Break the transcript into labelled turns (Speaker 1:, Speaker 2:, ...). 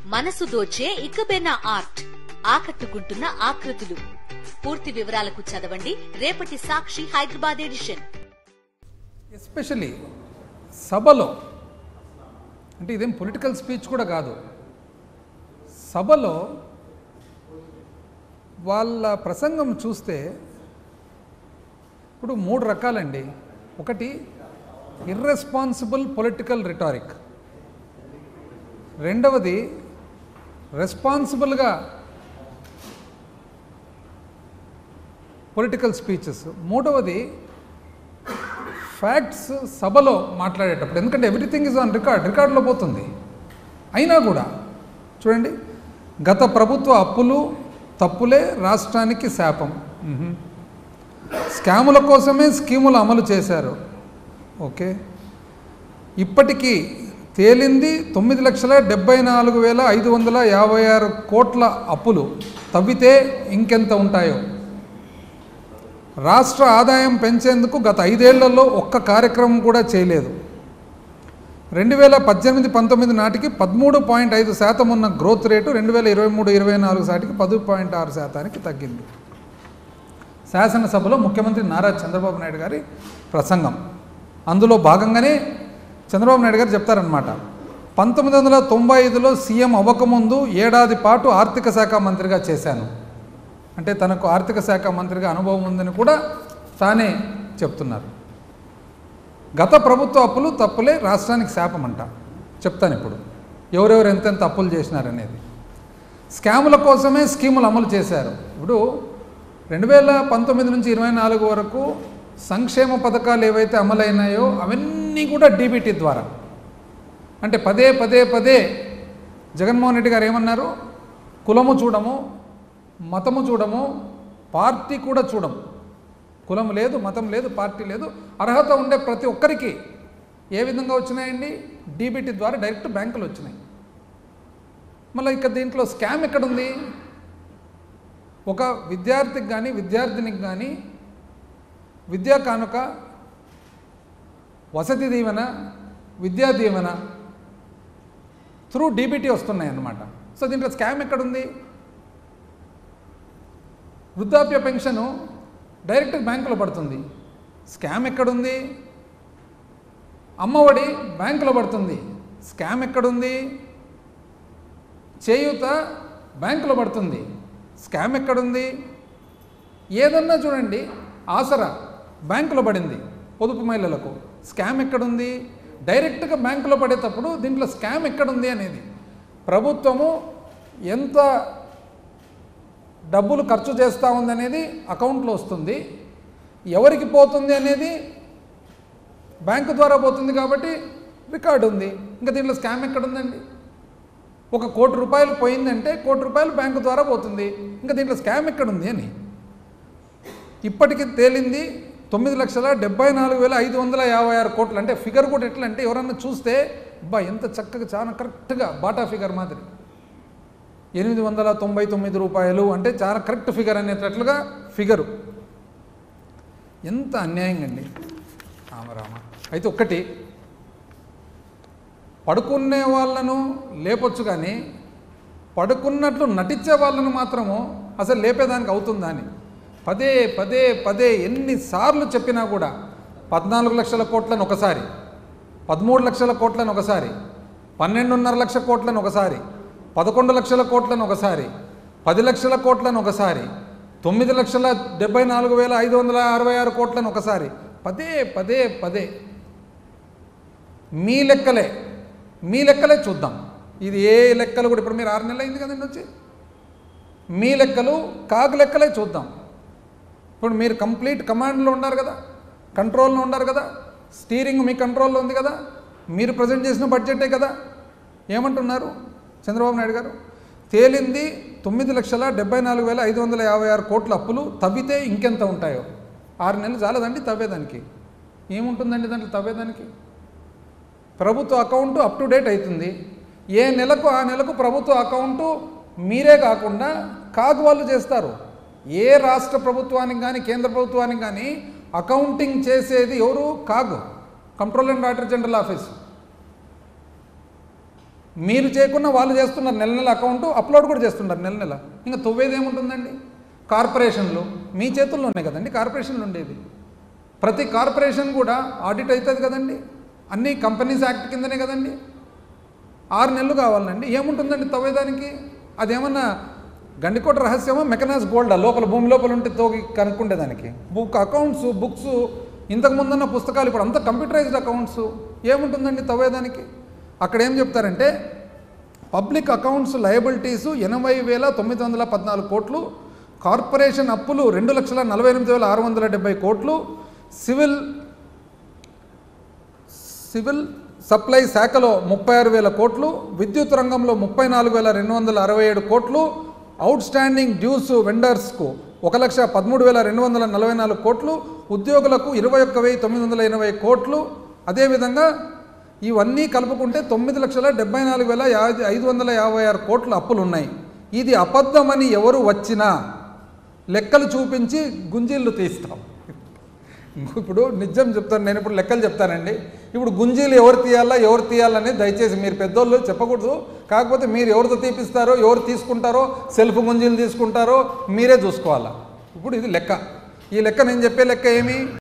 Speaker 1: మనసు దోచే ఇకబేనా ఆర్ట్, ఆకట్టుకుంటున్న ఆకృతులు. పూర్తి వివరాలకు చదవండి రేపటి సాక్షి హైదరాబాద్ ఎడిషన్.
Speaker 2: ఎస్పెషలీ సభలో, అంటే ఇదేం పొలిటికల్ స్పీచ్ కూడా కాదు, సభలో వాళ్ళ ప్రసంగం చూస్తే ఇప్పుడు 3 రకాలండి. ఒకటి ఇర్రెస్పాన్సిబుల్ పొలిటికల్ రిటారిక్, రెండవది రెస్పాన్సిబుల్గా పొలిటికల్ స్పీచెస్, మూడవది ఫ్యాక్ట్స్ సభలో మాట్లాడేటప్పుడు. ఎందుకంటే ఎవ్రీథింగ్ ఈజ్ ఆన్ రికార్డులో పోతుంది. అయినా కూడా చూడండి, గత ప్రభుత్వ అప్పులు తప్పులే రాష్ట్రానికి శాపం, స్కాముల కోసమే స్కీములు అమలు చేశారు. ఓకే, ఇప్పటికీ తేలింది 9,74,556 కోట్ల అప్పులు. తవ్వితే ఇంకెంత ఉంటాయో. రాష్ట్ర ఆదాయం పెంచేందుకు గత 5 ఏళ్లలో ఒక్క కార్యక్రమం కూడా చేయలేదు. 2018-19 నాటికి 13.5% ఉన్న గ్రోత్ రేటు 2023-24 నాటికి 10.6% తగ్గింది. శాసనసభలో ముఖ్యమంత్రి నారా చంద్రబాబు నాయుడు గారి ప్రసంగం, అందులో భాగంగానే చంద్రబాబు నాయుడు గారు చెప్తారనమాట, 1995లో సీఎం అవ్వకముందు ఏడాది పాటు ఆర్థిక శాఖ మంత్రిగా చేశాను. అంటే తనకు ఆర్థిక శాఖ మంత్రిగా అనుభవం ఉందని కూడా తానే చెప్తున్నారు. గత ప్రభుత్వ అప్పులు తప్పులే రాష్ట్రానికి శాపమంట. చెప్తాను ఇప్పుడు ఎవరెవరు ఎంతెంత అప్పులు చేసినారనేది. స్కాముల కోసమే స్కీములు అమలు చేశారు. ఇప్పుడు 2019 నుంచి 24 వరకు సంక్షేమ పథకాలు ఏవైతే అమలైనాయో అవన్నీ కూడా డీబీటీ ద్వారా. అంటే పదే జగన్మోహన్ రెడ్డి గారు ఏమన్నారు, కులము చూడము, మతము చూడము, పార్టీ కూడా చూడము. కులం లేదు, మతం లేదు, పార్టీ లేదు, అర్హత ఉండే ప్రతి ఒక్కరికి ఏ విధంగా వచ్చినాయండి? డీబీటీ ద్వారా డైరెక్ట్ బ్యాంకులు వచ్చినాయి. మళ్ళీ ఇక దీంట్లో స్కామ్ ఎక్కడుంది? ఒక విద్యార్థికి కానీ విద్యార్థినికి కానీ విద్యా కానుక, వసతి దీవెన, విద్యా దీవెన త్రూ డీబీటీ వస్తున్నాయి అన్నమాట. సో దీంట్లో స్కామ్ ఎక్కడుంది? వృద్ధాప్య పెన్షను డైరెక్ట్ బ్యాంకులో పడుతుంది, స్కామ్ ఎక్కడుంది? అమ్మఒడి బ్యాంకులో పడుతుంది, స్కామ్ ఎక్కడుంది? చేయూత బ్యాంకులో పడుతుంది, స్కామ్ ఎక్కడుంది? ఏదన్నా చూడండి, ఆసరా బ్యాంకులో పడింది పొదుపు మహిళలకు, స్కామ్ ఎక్కడుంది? డైరెక్ట్గా బ్యాంకులో పడేటప్పుడు దీంట్లో స్కామ్ ఎక్కడుంది అనేది. ప్రభుత్వము ఎంత డబ్బులు ఖర్చు చేస్తూ ఉందనేది అకౌంట్లో వస్తుంది, ఎవరికి పోతుంది అనేది బ్యాంకు ద్వారా పోతుంది కాబట్టి రికార్డు ఉంది. ఇంకా దీంట్లో స్కామ్ ఎక్కడుందండి? 1 కోటి రూపాయలు పోయిందంటే 1 కోటి రూపాయలు బ్యాంకు ద్వారా పోతుంది, ఇంకా దీంట్లో స్కామ్ ఎక్కడుంది అని. ఇప్పటికి తేలింది 9,74,556 కోట్లు. అంటే ఫిగర్ కూడా ఎట్లా అంటే ఎవరన్నా చూస్తే అబ్బా ఎంత చక్కగా, చాలా కరెక్ట్గా బాటా ఫిగర్ మాదిరి 899 రూపాయలు అంటే చాలా కరెక్ట్ ఫిగర్ అనేటట్లుగా ఫిగరు. ఎంత అన్యాయం అండి రామరామ. అయితే ఒక్కటి, పడుకునే వాళ్ళను లేపొచ్చు కానీ పడుకున్నట్లు నటించే వాళ్ళను మాత్రము అసలు లేపేదానికి అవుతుందా అని పదే ఎన్నిసార్లు చెప్పినా కూడా 14 లక్షల కోట్లను ఒకసారి, 13 లక్షల కోట్లను ఒకసారి, 12.5 లక్షల కోట్లను ఒకసారి, 11 లక్షల కోట్లను ఒకసారి, 10 లక్షల కోట్లను ఒకసారి, 9,74,566 కోట్లను ఒకసారి, పదే మీ లెక్కలే చూద్దాం. ఇది ఏ లెక్కలు కూడా ఇప్పుడు మీరు 6 నెలలు అయింది కదండి వచ్చి, మీ లెక్కలు కాగు లెక్కలే చూద్దాం. ఇప్పుడు మీరు కంప్లీట్ కమాండ్లో ఉన్నారు కదా, కంట్రోల్లో ఉన్నారు కదా, స్టీరింగ్ మీ కంట్రోల్లో ఉంది కదా, మీరు ప్రజెంట్ చేసిన బడ్జెటే కదా. ఏమంటున్నారు చంద్రబాబు నాయుడు గారు? తేలింది 9,74,556 కోట్ల అప్పులు, తవ్వితే ఇంకెంత ఉంటాయో. 6 నెలలు చాలదండి తవ్వేదానికి? ఏముంటుందండి దాంట్లో తవ్వేదానికి? ప్రభుత్వ అకౌంటు అప్ టు డేట్ అవుతుంది. ఏ నెలకు ఆ నెలకు ప్రభుత్వ అకౌంటు మీరే కాకుండా కాగు వాళ్ళు చేస్తారు. ఏ రాష్ట్ర ప్రభుత్వానికి కానీ కేంద్ర ప్రభుత్వానికి కానీ అకౌంటింగ్ చేసేది ఎవరు? CAG, controller and auditor general office. మీరు చేయకుండా వాళ్ళు చేస్తున్నారు, నెల నెల అకౌంట్ అప్లోడ్ కూడా చేస్తున్నారు నెల నెల. ఇంకా తవ్వేది ఏముంటుందండి? కార్పొరేషన్లు మీ చేతుల్లోనే కదండి కార్పొరేషన్లు ఉండేది. ప్రతి కార్పొరేషన్ కూడా ఆడిట్ అవుతుంది కదండి, అన్నీ కంపెనీస్ యాక్ట్ కిందనే కదండి. 6 నెలలు కావాలండి, ఏముంటుందండి తవ్వేదానికి? అదేమన్నా గండికోట రహస్యమా, మెకనాస్ గోల్డా లోపల భూమి లోపల ఉంటే తోగి కనుక్కుండేదానికి? అకౌంట్స్ బుక్స్ ఇంతకుముందున్న పుస్తకాలు ఇప్పుడు అంతా కంప్యూటరైజ్డ్ అకౌంట్స్, ఏముంటుందండి తవ్వేదానికి? అక్కడ ఏం చెప్తారంటే పబ్లిక్ అకౌంట్స్ లయబిలిటీసు 80,914 కోట్లు, కార్పొరేషన్ అప్పులు 2,48,670 కోట్లు, సివిల్ సప్లై శాఖలో 36,000 కోట్లు, విద్యుత్ రంగంలో 34,267 కోట్లు, అవుట్ స్టాండింగ్ డ్యూస్ వెండర్స్కు 1,13,244 కోట్లు, ఉద్యోగులకు 21,980 కోట్లు. అదేవిధంగా ఇవన్నీ కలుపుకుంటే 9,74,556 కోట్ల అప్పులు ఉన్నాయి. ఇది అబద్ధమని ఎవరు వచ్చినా లెక్కలు చూపించి గుంజీళ్ళు తీస్తాం. ఇప్పుడు నిజం చెప్తాను, నేను ఇప్పుడు లెక్కలు చెప్తానండి. ఇప్పుడు గుంజీలు ఎవరు తీయాలని దయచేసి మీరు పెద్దోళ్ళు చెప్పకూడదు. కాకపోతే మీరు ఎవరితో తీపిస్తారో, ఎవరు తీసుకుంటారో, సెల్ఫ్ గుంజీలు తీసుకుంటారో మీరే చూసుకోవాలా. ఇప్పుడు ఇది లెక్క. ఈ లెక్క నేను చెప్పే లెక్క ఏమి?